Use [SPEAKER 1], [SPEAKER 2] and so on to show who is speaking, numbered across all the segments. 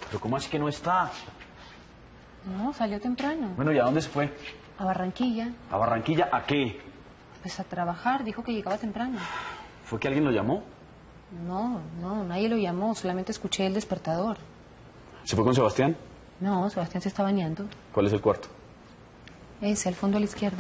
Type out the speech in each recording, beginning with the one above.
[SPEAKER 1] ¿Pero cómo así que no está?
[SPEAKER 2] No, salió temprano.
[SPEAKER 1] Bueno, ¿y a dónde se fue?
[SPEAKER 2] A Barranquilla.
[SPEAKER 1] ¿A Barranquilla? ¿A qué?
[SPEAKER 2] Pues a trabajar, dijo que llegaba temprano.
[SPEAKER 1] ¿Fue que alguien lo llamó?
[SPEAKER 2] No, nadie lo llamó, solamente escuché el despertador.
[SPEAKER 1] ¿Se fue con Sebastián?
[SPEAKER 2] No, Sebastián se está bañando.
[SPEAKER 1] ¿Cuál es el cuarto?
[SPEAKER 2] Ese, al fondo a la izquierda.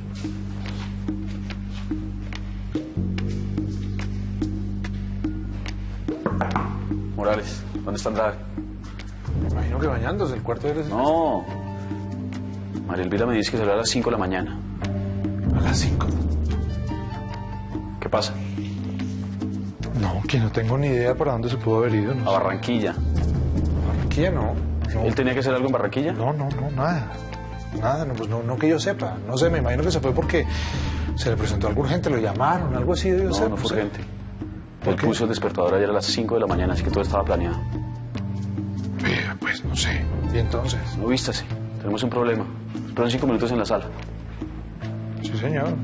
[SPEAKER 1] Morales, ¿dónde está Andrade?
[SPEAKER 3] Me imagino que bañándose, el cuarto de él.
[SPEAKER 1] No. María Elvira me dice que salió a las 5 de la mañana.
[SPEAKER 3] A las 5.
[SPEAKER 1] ¿Qué pasa?
[SPEAKER 3] No, que no tengo ni idea para dónde se pudo haber ido. No
[SPEAKER 1] A
[SPEAKER 3] sé.
[SPEAKER 1] Barranquilla.
[SPEAKER 3] ¿Barranquilla? No.
[SPEAKER 1] ¿Él tenía que hacer algo en Barranquilla?
[SPEAKER 3] No, nada. Nada, no, pues no que yo sepa. No sé, me imagino que se fue porque se le presentó algo urgente, lo llamaron, algo así debió ser.
[SPEAKER 1] No fue
[SPEAKER 3] sé.
[SPEAKER 1] urgente.
[SPEAKER 3] ¿Por
[SPEAKER 1] Él
[SPEAKER 3] qué?
[SPEAKER 1] puso el despertador ayer a las 5 de la mañana, así que todo estaba planeado.
[SPEAKER 3] Pues no sé. ¿Y entonces?
[SPEAKER 1] No, vístase. Tenemos un problema. Esperen 5 minutos en la sala.
[SPEAKER 3] Sí, señor.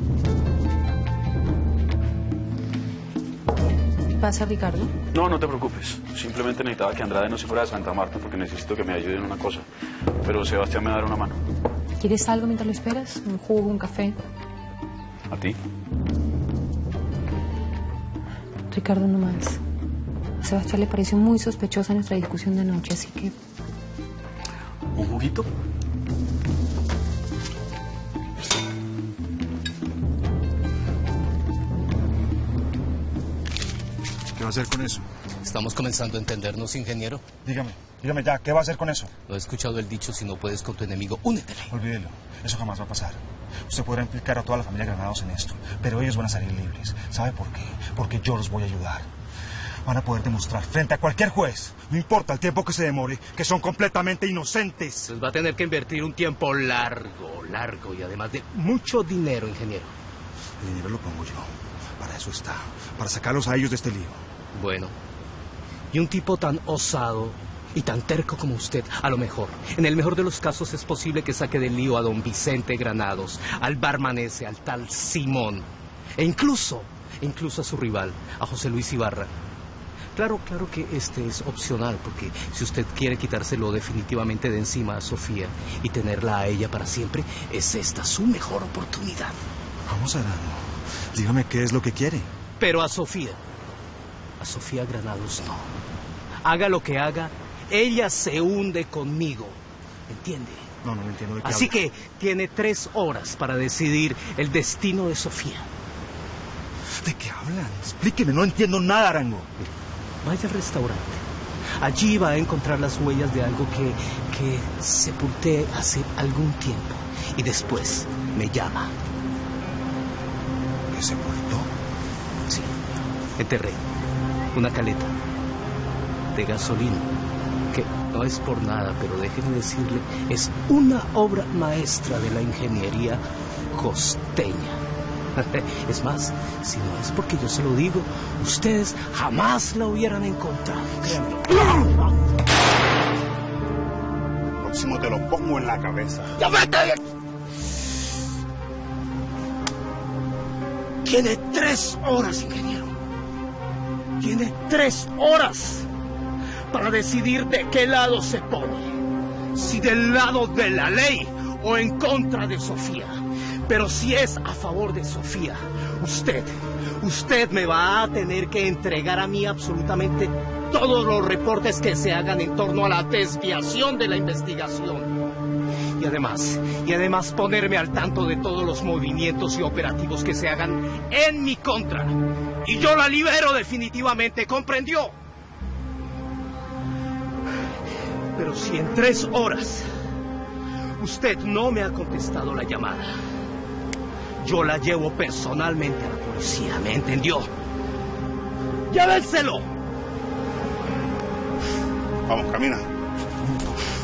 [SPEAKER 2] ¿Qué pasa, Ricardo?
[SPEAKER 1] No, no te preocupes. Simplemente necesitaba que Andrade no se fuera de Santa Marta porque necesito que me ayude en una cosa. Pero Sebastián me va a dar una mano.
[SPEAKER 2] ¿Quieres algo mientras lo esperas? ¿Un jugo, un café?
[SPEAKER 1] ¿A ti?
[SPEAKER 2] Ricardo, no más. A Sebastián le pareció muy sospechosa nuestra discusión de anoche, así que...
[SPEAKER 1] ¿Un juguito?
[SPEAKER 4] ¿Qué va a hacer con eso?
[SPEAKER 5] Estamos comenzando a entendernos, ingeniero.
[SPEAKER 4] Dígame ya, ¿qué va a hacer con eso?
[SPEAKER 5] No he escuchado el dicho, si no puedes con tu enemigo, únetele.
[SPEAKER 4] Olvídelo, eso jamás va a pasar. Usted podrá implicar a toda la familia Granados en esto, pero ellos van a salir libres. ¿Sabe por qué? Porque yo los voy a ayudar. Van a poder demostrar frente a cualquier juez, no importa el tiempo que se demore, que son completamente inocentes.
[SPEAKER 5] Pues va a tener que invertir un tiempo largo y además de mucho dinero, ingeniero.
[SPEAKER 4] El dinero lo pongo yo, para eso está, para sacarlos a ellos de este lío.
[SPEAKER 5] Bueno, y un tipo tan osado y tan terco como usted, a lo mejor, en el mejor de los casos es posible que saque del lío a don Vicente Granados, al barman ese, al tal Simón, e incluso a su rival, a José Luis Ibarra. Claro que este es opcional, porque si usted quiere quitárselo definitivamente de encima a Sofía y tenerla a ella para siempre, es esta su mejor oportunidad.
[SPEAKER 4] Vamos, Arano, dígame qué es lo que quiere.
[SPEAKER 5] Pero a Sofía Granados no. Haga lo que haga, ella se hunde conmigo, ¿entiende?
[SPEAKER 4] No entiendo de qué
[SPEAKER 5] Así
[SPEAKER 4] habla.
[SPEAKER 5] que tiene 3 horas para decidir el destino de Sofía.
[SPEAKER 4] ¿De qué hablan? Explíqueme, no entiendo nada, Arango.
[SPEAKER 5] Vaya al restaurante. Allí va a encontrar las huellas de algo que sepulté hace algún tiempo. Y después me llama.
[SPEAKER 4] ¿Qué sepultó?
[SPEAKER 5] Sí, enterré una caleta de gasolina, que no es por nada, pero déjeme decirle, es una obra maestra de la ingeniería costeña. Es más, si no es porque yo se lo digo, ustedes jamás la hubieran encontrado, créanmelo.
[SPEAKER 4] Próximo te lo pongo en la cabeza.
[SPEAKER 5] ¡Ya vete! Tiene 3 horas, ingeniero. Tiene 3 horas para decidir de qué lado se pone. Si del lado de la ley o en contra de Sofía. Pero si es a favor de Sofía, usted me va a tener que entregar a mí absolutamente todos los reportes que se hagan en torno a la desviación de la investigación. Y además ponerme al tanto de todos los movimientos y operativos que se hagan en mi contra. Y yo la libero definitivamente, ¿comprendió? Pero si en 3 horas usted no me ha contestado la llamada, yo la llevo personalmente a la policía, ¿me entendió? ¡Llévenselo!
[SPEAKER 4] Vamos, camina.